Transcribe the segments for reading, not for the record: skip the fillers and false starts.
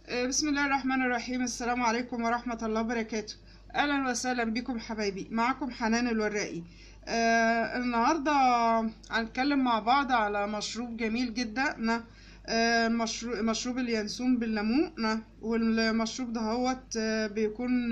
بسم الله الرحمن الرحيم. السلام عليكم ورحمة الله وبركاته. أهلا وسهلا بكم حبايبي، معكم حنان الوراقي. النهاردة هنتكلم مع بعض على مشروب جميل جدا. مشروب اليانسون بالليمون. والمشروب ده بيكون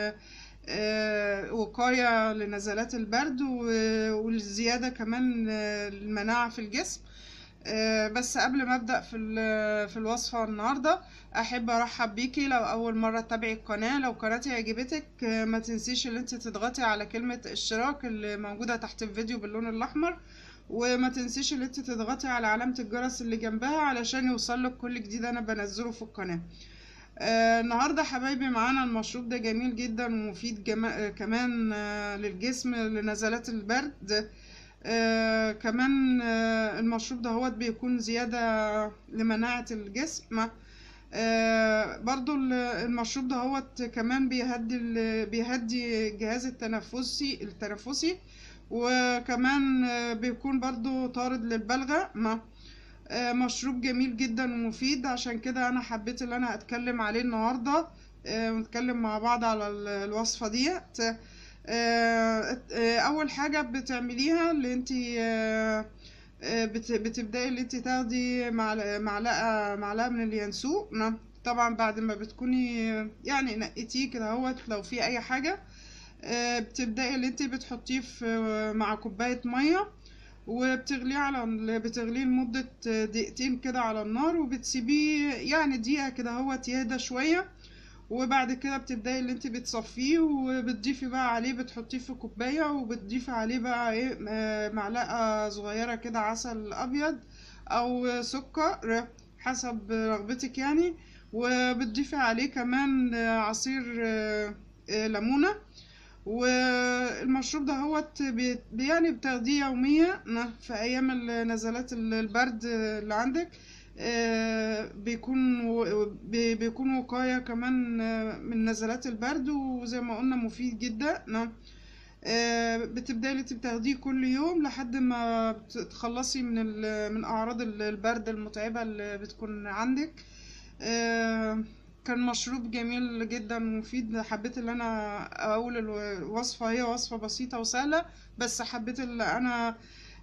وقاية لنزلات البرد والزيادة كمان المناعة في الجسم. بس قبل ما ابدا في الوصفه النهارده، احب ارحب بيكي. لو اول مره تتابعي القناه، لو قناتي عجبتك ما تنسيش ان انت تضغطي على كلمه اشتراك اللي موجوده تحت الفيديو باللون الاحمر، وما تنسيش ان انت تضغطي على علامه الجرس اللي جنبها علشان يوصلك كل جديد انا بنزله في القناه. النهارده حبايبي معانا المشروب ده جميل جدا ومفيد كمان للجسم لنزلات البرد. كمان المشروب ده بيكون زيادة لمناعة الجسم. برضو المشروب ده كمان بيهدي الجهاز التنفسي. وكمان بيكون برضو طارد للبلغم. مشروب جميل جدا ومفيد، عشان كده انا حبيت ان انا اتكلم عليه النهارده ونتكلم مع بعض على الوصفه ديت. اول حاجه بتعمليها اللي انت بتبداي اللي انت تاخدي معلقه من اليانسون. طبعا بعد ما بتكوني يعني نقيتيه كده لو في اي حاجه، بتبداي اللي انت بتحطيه مع كوبايه ميه، بتغليه لمدة دقيقتين كده على النار، وبتسيبيه يعني دقيقة كده يهدى شوية. وبعد كده بتبدأي اللي انت بتصفيه وبتضيفي بقى عليه، بتحطيه في كوباية وبتضيفي عليه بقى ايه معلقة صغيرة كده عسل أبيض أو سكر حسب رغبتك يعني. وبتضيفي عليه كمان عصير ليمونة. والمشروب يعني بتاخديه يوميا في ايام نزلات البرد اللي عندك. بيكون وقاية كمان من نزلات البرد، وزي ما قلنا مفيد جدا. بتبدأي بتاخديه كل يوم لحد ما تخلصي من اعراض البرد المتعبة اللي بتكون عندك. كان مشروب جميل جدا ومفيد. حبيت ان انا اقول الوصفة، هي وصفة بسيطة وسهلة، بس حبيت ان انا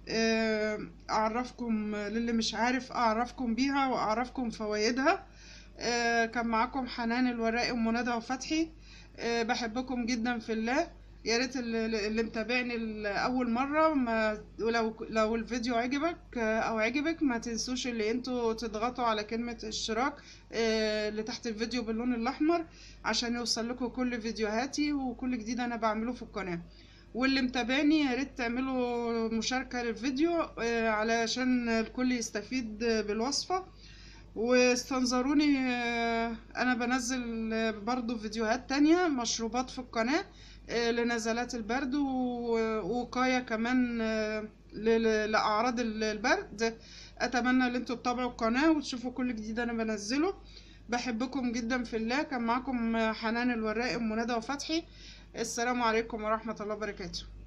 اعرفكم للي مش عارف، اعرفكم بيها واعرفكم فوائدها. كان معاكم حنان الوراقي ام ندى وفتحي. بحبكم جدا في الله. يا ريت اللي متابعني لاول مره، ما لو الفيديو عجبك او عجبك، ما تنسوش اللي انتوا تضغطوا على كلمه اشتراك اللي تحت الفيديو باللون الاحمر، عشان يوصل لكم كل فيديوهاتي وكل جديد انا بعمله في القناه. واللي متابعني يا ريت تعملوا مشاركه للفيديو علشان الكل يستفيد بالوصفه. واستنظروني، انا بنزل برضو فيديوهات تانية مشروبات في القناة لنزلات البرد ووقاية كمان لأعراض البرد. اتمنى ان انتوا تتابعوا القناة وتشوفوا كل جديد انا بنزله. بحبكم جدا في الله. كان معكم حنان الوراقي ام ندى وفتحي. السلام عليكم ورحمة الله وبركاته.